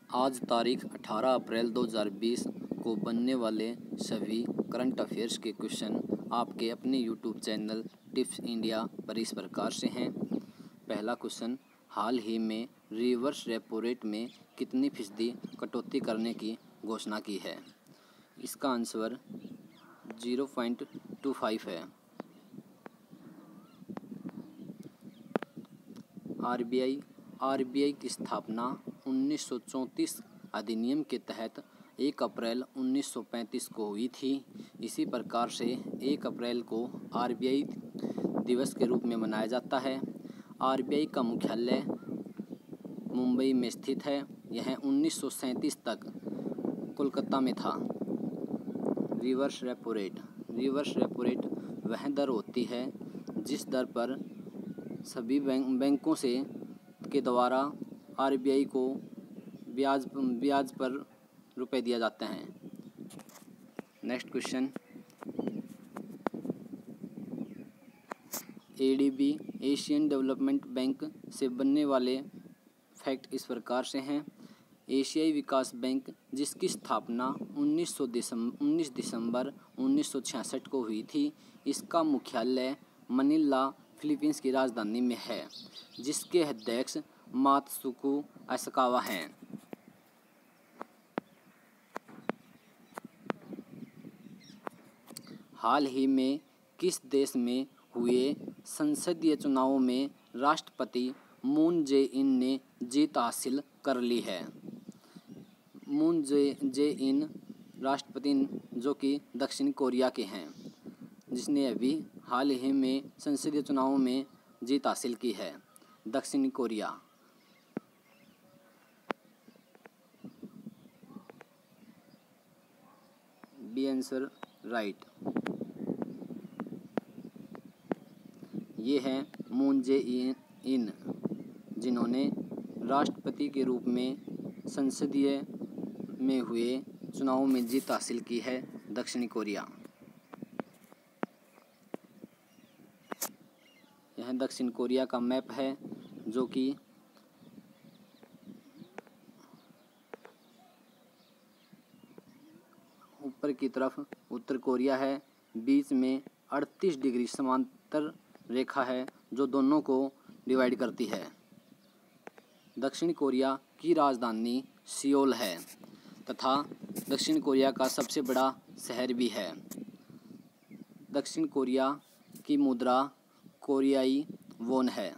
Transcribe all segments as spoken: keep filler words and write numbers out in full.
आज तारीख अठारह अप्रैल दो हज़ार बीस को बनने वाले सभी करंट अफेयर्स के क्वेश्चन आपके अपने यूट्यूब चैनल टिप्स इंडिया पर इस प्रकार से हैं। पहला क्वेश्चन, हाल ही में रिवर्स रेपो रेट में कितनी फीसदी कटौती करने की घोषणा की है? इसका answer zero point two five है। आरबीआई आरबीआई की स्थापना उन्नीस सौ चौंतीस अधिनियम के तहत एक अप्रैल उन्नीस सौ पैंतीस को हुई थी। इसी प्रकार से एक अप्रैल को आरबीआई दिवस के रूप में मनाया जाता है। आरबीआई का मुख्यालय मुंबई में स्थित है। यह उन्नीस सौ सैंतीस तक कोलकाता में था। Reverse repo rate reverse repo rate वह दर होती है जिस दर पर सभी बैंक बैंकों से के द्वारा आरबीआई को ब्याज ब्याज पर रुपए दिया जाते हैं। Next question, ADB Asian development bank से बनने वाले फैक्ट इस प्रकार से हैं। एशियाई विकास बैंक, जिसकी स्थापना उन्नीस सौ उन्नीस दिसंबर उन्नीस सौ छियासठ को हुई थी, इसका मुख्यालय मनीला फिलीपींस की राजधानी में है, जिसके अध्यक्ष मात्सुको असाकावा हैं। हाल ही में किस देश में हुए संसदीय चुनावों में राष्ट्रपति मून जे इन ने जीत हासिल कर ली है? मून जे जे इन राष्ट्रपति जो कि दक्षिण कोरिया के हैं, जिसने अभी हाल ही में संसदीय चुनावों में जीत हासिल की है, दक्षिण कोरिया। B answer right. ये है मून जे इन, जिन्होंने राष्ट्रपति के रूप में संसदीय में हुए चुनावों में जीत हासिल की है, दक्षिण कोरिया। यह दक्षिण कोरिया का मैप है, जो कि ऊपर की तरफ उत्तर कोरिया है, बीच में अड़तीस डिग्री समांतर रेखा है जो दोनों को डिवाइड करती है। दक्षिण कोरिया की राजधानी सियोल है तथा दक्षिण कोरिया का सबसे बड़ा शहर भी है। दक्षिण कोरिया की मुद्रा कोरियाई वोन है।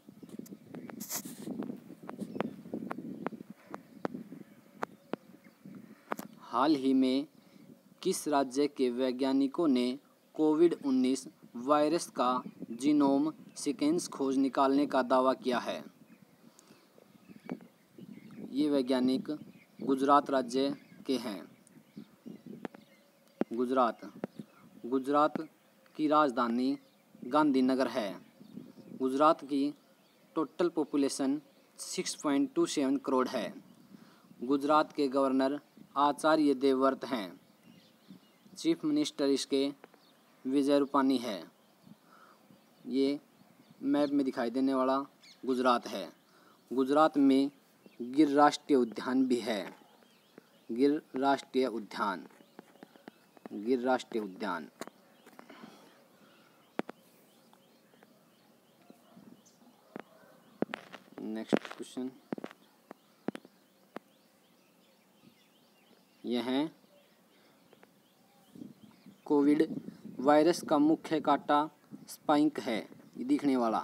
हाल ही में किस राज्य के वैज्ञानिकों ने कोविड उन्नीस वायरस का जीनोम सीक्वेंस खोज निकालने का दावा किया है? ये वैज्ञानिक गुजरात राज्य के हैं। गुजरात गुजरात की राजधानी गांधीनगर है। गुजरात की टोटल पॉपुलेशन छह पॉइंट दो सात करोड़ है। गुजरात के गवर्नर आचार्य देवव्रत हैं। चीफ मिनिस्टर इसके विजय रूपानी है। ये मैप में दिखाई देने वाला गुजरात है। गुजरात में गिर राष्ट्रीय उद्यान भी है। गिर राष्ट्रीय उद्यान गिर राष्ट्रीय उद्यान नेक्स्ट क्वेश्चन, यह है कोविड वायरस का मुख्य काटा स्पाइक है, ये दिखने वाला,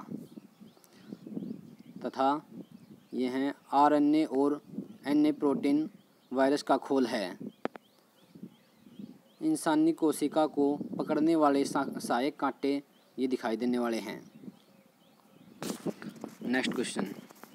तथा यह आरएनए और एनए प्रोटीन वायरस का खोल है। इंसानी कोशिका को पकड़ने वाले सहायक कांटे ये दिखाई देने वाले हैं। नेक्स्ट क्वेश्चन,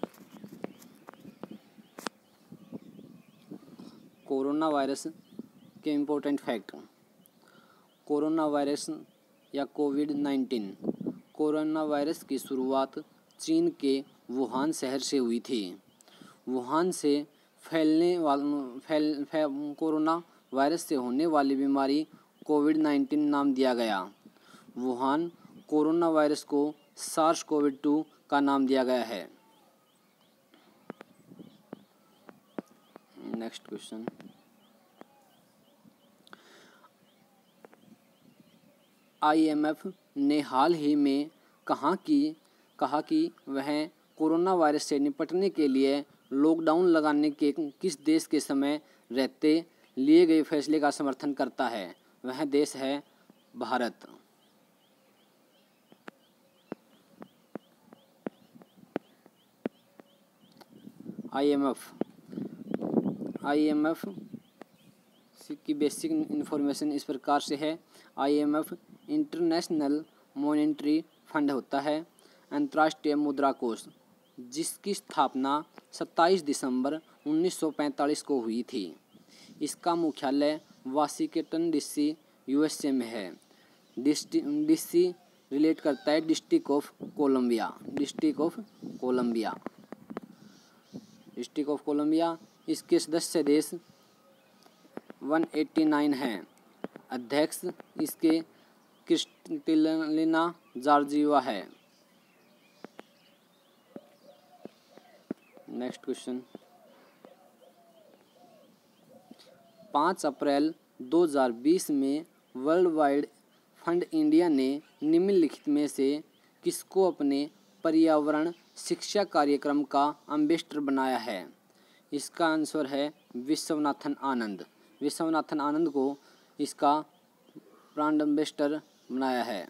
कोरोना वायरस के इम्पोर्टेंट फैक्ट। कोरोना वायरस या कोविड नाइन्टीन कोरोना वायरस की शुरुआत चीन के वुहान शहर से हुई थी। वुहान से फैलने वाल फैल, फैल कोरोना वायरस से होने वाली बीमारी कोविड नाइन्टीन नाम दिया गया। वुहान कोरोना वायरस को सार्स कोविड टू का नाम दिया गया है। नेक्स्ट क्वेश्चन, आईएमएफ ने हाल ही में कहा कि कहा कि वह कोरोना वायरस से निपटने के लिए लॉकडाउन लगाने के किस देश के समय रहते लिए गए फैसले का समर्थन करता है। वह देश है भारत। आईएमएफ आईएमएफ की बेसिक इन्फॉर्मेशन इस प्रकार से है। आईएमएफ इंटरनेशनल मॉनेटरी फंड होता है, अंतर्राष्ट्रीय मुद्रा कोष, जिसकी स्थापना सत्ताईस दिसंबर उन्नीस सौ पैंतालीस को हुई थी। इसका मुख्यालय वाशिंगटन डीसी यूएसए में है। डीसी रिलेट करता है district of Columbia district of Columbia district of Columbia. इसके सदस्य देश एक सौ नवासी हैं। अध्यक्ष इसके क्रिस्टलिना जॉर्जिवा है। नेक्स्ट क्वेश्चन, पाँच अप्रैल दो हज़ार बीस में वर्ल्ड वाइड फंड इंडिया ने निम्नलिखित में से किसको अपने पर्यावरण शिक्षा कार्यक्रम का एम्बेसडर बनाया है। इसका आंसर है विश्वनाथन आनंद। विश्वनाथन आनंद को इसका ब्रांड एम्बेसडर बनाया है।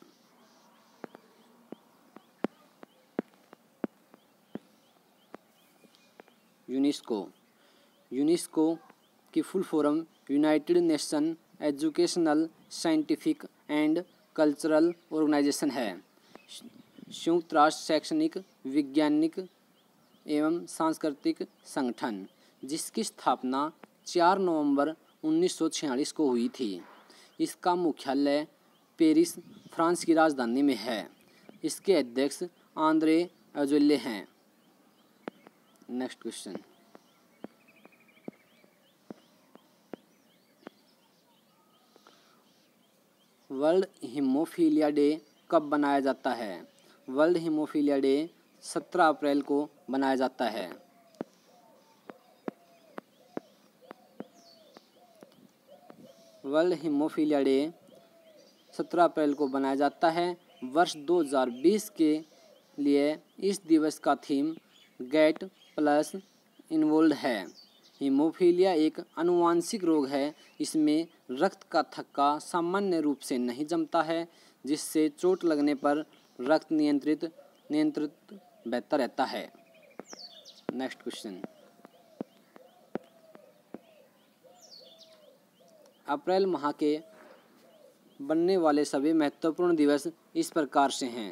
यूनेस्को यूनेस्को की full form united nation educational, scientific and cultural organisation है। संयुक्त राष्ट्र शैक्षणिक, वैज्ञानिक एवं सांस्कृतिक संगठन, जिसकी स्थापना चार नवंबर उन्नीस सौ छियालीस को हुई थी। इसका मुख्यालय पेरिस, फ्रांस की राजधानी में है। इसके अध्यक्ष आंद्रे अजोले हैं। Next question, world haemophilia day कब बनाया जाता है। वर्ल्ड हीमोफीलिया डे सत्रह अप्रैल को बनाया जाता है। वर्ल्ड हीमोफीलिया डे सत्रह अप्रैल को बनाया जाता है। वर्ष दो हज़ार बीस के लिए इस दिवस का थीम गेट प्लस इन्वॉल्व है। हीमोफीलिया एक आनुवांशिक रोग है। इसमें रक्त का थक्का सामान्य रूप से नहीं जमता है, जिससे चोट लगने पर रक्त नियंत्रित नियंत्रित बेहतर रहता है। नेक्स्ट क्वेश्चन, अप्रैल माह के बनने वाले सभी महत्वपूर्ण दिवस इस प्रकार से हैं।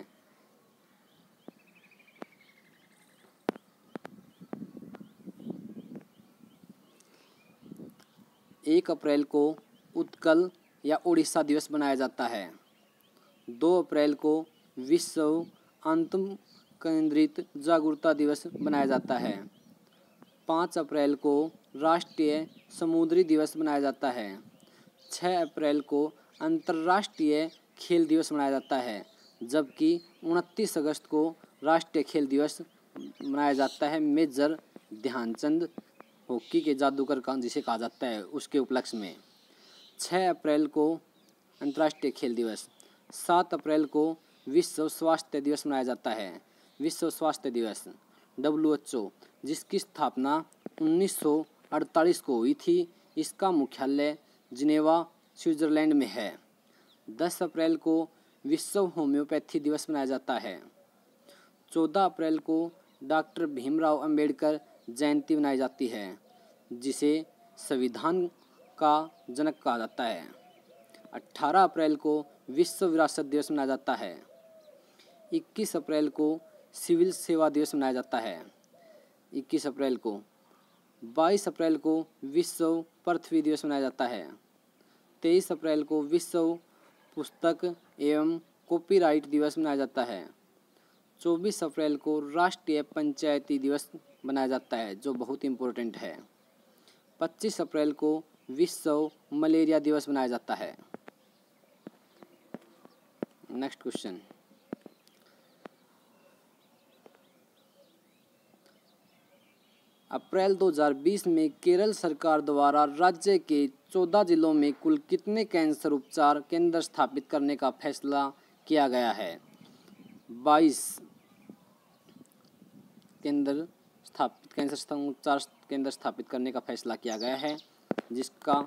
एक अप्रैल को उत्कल या उड़ीसा दिवस मनाया जाता है। दो अप्रैल को विश्व आत्म केंद्रित जागरूकता दिवस मनाया जाता है। पाँच अप्रैल को राष्ट्रीय समुद्री दिवस मनाया जाता है। छः अप्रैल को अंतर्राष्ट्रीय खेल दिवस मनाया जाता है, जबकि उनतीस अगस्त को राष्ट्रीय खेल दिवस मनाया जाता है। मेजर ध्यानचंद हॉकी के जादूगर का जिसे कहा जाता है, उसके उपलक्ष्य में। छः अप्रैल को अंतर्राष्ट्रीय खेल दिवस। सात अप्रैल को विश्व स्वास्थ्य दिवस मनाया जाता है। विश्व स्वास्थ्य दिवस डब्ल्यू एच ओ, जिसकी स्थापना उन्नीस सौ अड़तालीस को हुई थी। इसका मुख्यालय जिनेवा, स्विट्जरलैंड में है। दस अप्रैल को विश्व होम्योपैथी दिवस मनाया जाता है। चौदह अप्रैल को डॉक्टर भीमराव अंबेडकर जयंती मनाई जाती है, जिसे संविधान का जनक कहा जाता है। अठारह अप्रैल को विश्व विरासत दिवस मनाया जाता है। इक्कीस अप्रैल को सिविल सेवा दिवस मनाया जाता है। इक्कीस अप्रैल को बाईस अप्रैल को विश्व पृथ्वी दिवस मनाया जाता है। तेईस अप्रैल को विश्व पुस्तक एवं कॉपीराइट दिवस मनाया जाता है। चौबीस अप्रैल को राष्ट्रीय पंचायती दिवस मनाया जाता है, जो बहुत इम्पोर्टेंट है। पच्चीस अप्रैल को विश्व मलेरिया दिवस मनाया जाता है। नेक्स्ट क्वेश्चन, अप्रैल दो हज़ार बीस में केरल सरकार द्वारा राज्य के चौदह जिलों में कुल कितने कैंसर उपचार केंद्र स्थापित करने का फैसला किया गया है? बाईस केंद्र स्थापित कैंसर उपचार केंद्र स्थापित करने का फैसला किया गया है, जिसका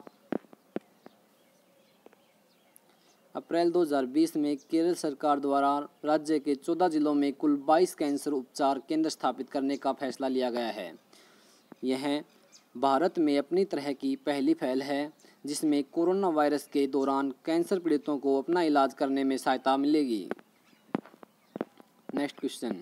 अप्रैल दो हज़ार बीस में केरल सरकार द्वारा राज्य के चौदह जिलों में कुल बाईस कैंसर उपचार केंद्र स्थापित करने का फैसला लिया गया है। यह भारत में अपनी तरह की पहली पहल है जिसमें कोरोना वायरस के दौरान कैंसर पीड़ितों को अपना इलाज करने में सहायता मिलेगी। नेक्स्ट क्वेश्चन,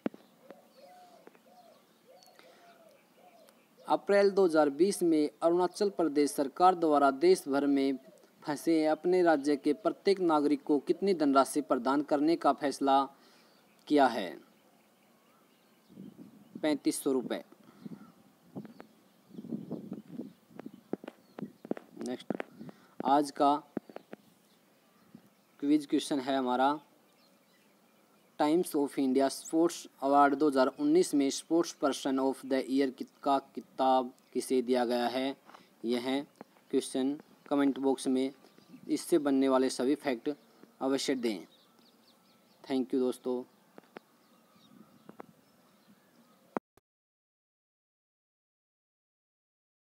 अप्रैल दो हज़ार बीस में अरुणाचल प्रदेश सरकार द्वारा देश भर में फंसे अपने राज्य के प्रत्येक नागरिक को कितनी धनराशि प्रदान करने का फैसला किया है? पैंतीस सौ रुपये। नेक्स्ट, आज का क्विज क्वेश्चन है हमारा, Times of India sports award दो हज़ार उन्नीस में sports person of the year का किताब किसे दिया गया है? यह क्वेश्चन कमेंट बॉक्स में इससे बनने वाले सभी फैक्ट अवश्य दें। थैंक यू दोस्तों।